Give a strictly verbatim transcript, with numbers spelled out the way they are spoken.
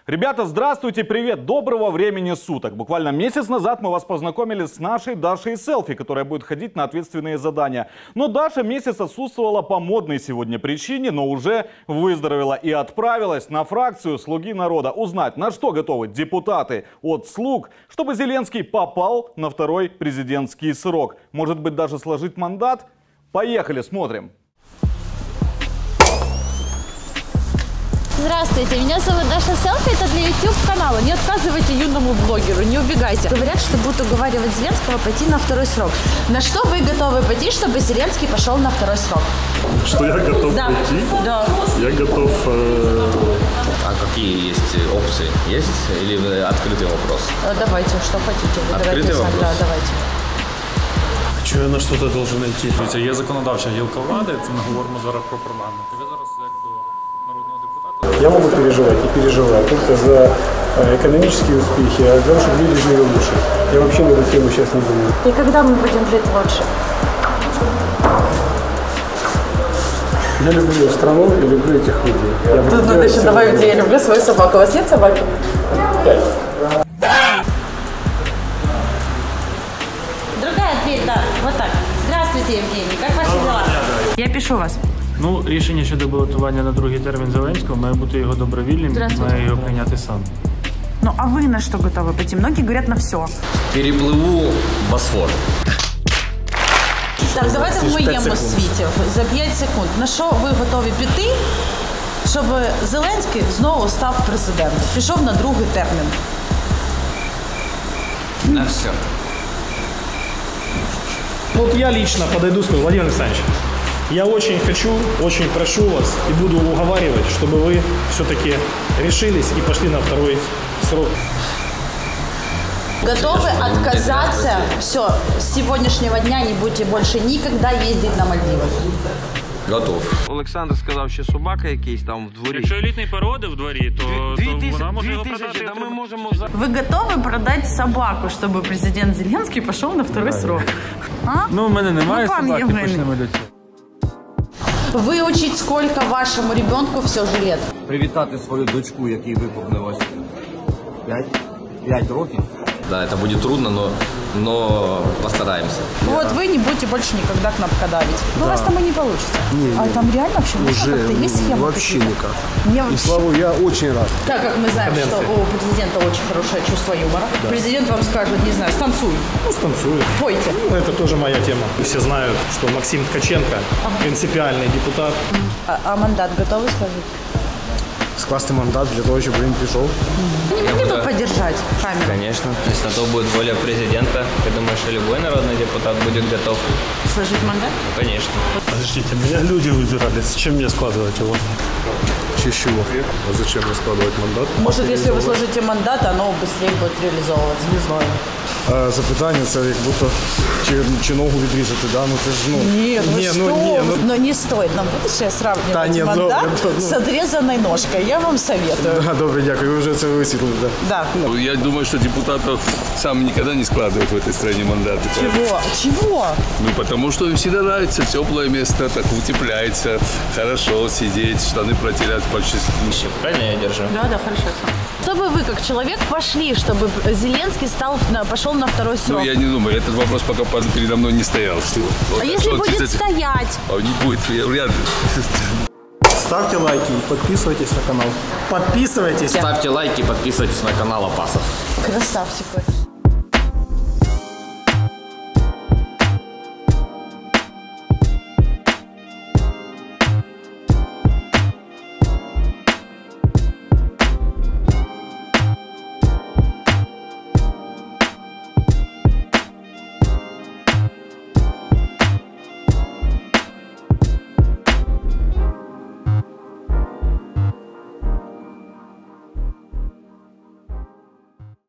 Ребята, здравствуйте, привет, доброго времени суток. Буквально месяц назад мы вас познакомили с нашей Дашей Селфи, которая будет ходить на ответственные задания. Но Даша месяц отсутствовала по модной сегодня причине, но уже выздоровела и отправилась на фракцию «Слуги народа» узнать, на что готовы депутаты от «Слуг», чтобы Зеленский попал на второй президентский срок. Может быть, даже сложить мандат? Поехали, смотрим. Здравствуйте, меня зовут Даша Селфи, это для YouTube канала. Не отказывайте юному блогеру, не убегайте. Говорят, что будут уговаривать Зеленского пойти на второй срок. На что вы готовы пойти, чтобы Зеленский пошел на второй срок? Что я готов да. пойти? Да. Я готов... Э... А какие есть опции? Есть или открытый вопрос? Давайте, что хотите. Открытый давайте, вопрос? Да, давайте. Що я на що-то должен найти? Це є законодавча гілка влади, це ми говоримо зараз про парламент. Ви зараз як до народного депутата. Я могу переживать и переживаю только за экономические успехи, а за то, чтобы люди жили лучше. Я вообще на эту тему сейчас не думаю. И когда мы будем жить лучше? Я люблю страну и люблю этих людей. Я Тут надо еще добавить, я люблю свою собаку. У вас нет собаки? Пять. Другая дверь, да, вот так. Здравствуйте, Евгений, как ваши дела? Я пишу вас. Ну, рішення щодо балотування на другий термін Зеленського має бути його добровільним, має його прийняти сам. Ну, а вы на что готовы пойти? Многие говорят на все. Перепливу Босфор. Так, давайте в моєму світі за п'ять секунд. На що ви готові піти, щоб Зеленський знову став президентом? Пішов на другий термін. На все. Вот я лично подойду и скажу: Владимир Александрович, я очень хочу, очень прошу вас и буду уговаривать, чтобы вы все-таки решились и пошли на второй срок. Готовы отказаться? Все, с сегодняшнего дня не будете больше никогда ездить на Мальдивы. Готов. Олександр сказав, що собака якийсь там в дворі. Якщо елітний породи в дворі, то, Дві то тисячі, вона може дві його тисячі, продати. да ми можемо... Вы готовы продать собаку, чтобы президент Зеленский пошел на второй срок? А? Ну, в мене немає Ну, пан собаки, Євгеній. почнемо до цього. Выучить сколько вашему ребенку все же лет? Привітати свою дочку, якій виповнилось п'ять, п'ять років. Да, это будет трудно, но, но постараемся. Вот вы не будете больше никогда кнопкодавить. Ну, у вас там и не получится. Не, а не, там реально вообще уже как-то есть схема? вообще никак. Мне И вообще... слава, я очень рад. Так как мы знаем, что у президента очень хорошее чувство юмора, да. Президент вам скажет, не знаю, станцуй, Ну, станцую. пойте. Ну, это тоже моя тема. Все знают, что Максим Ткаченко принципиальный депутат. А, а мандат готовы сложить? Скласти мандат для того, щоб він пішов. Не могли бы поддержать камеру? Конечно. Если на то будет воля президента, я думаю, что любой народный депутат будет готов. Сложить мандат? Конечно. Подождите, меня люди выбирали. Зачем мне складывать его? Чи з чого? А зачем розкладувати мандат? Может, если вы сложите мандат, оно быстрее будет реализовываться? Не знаю. А, запитання це як будто чи, чи ногу відрізати, да? Ну це ж ну. Нет, вы ні, что? ну ні, ну. Но не стоит нам, видишь, сравнивать Да нет, мандат добре, ну. с отрезанной ножкой. Я вам советую. Да, добре, дякую. Ви вже це висвітлили. Да. Да. Я думаю, что депутатов сам никогда не складывают в этой стране мандаты. Чего? Чего? Ну, потому что им всегда нравится теплое место, так утепляется, хорошо сидеть, штаны протерять почти. Правильно я держу? Да, да, хорошо. Чтобы вы, как человек, пошли, чтобы Зеленский стал, пошел на второй срок. Ну, я не думаю, этот вопрос пока передо мной не стоял. А если будет стоять? А не будет, я вряд ли. Ставьте лайки и подписывайтесь на канал. Подписывайтесь. Ставьте лайки, подписывайтесь на канал Апасов. Красавчик.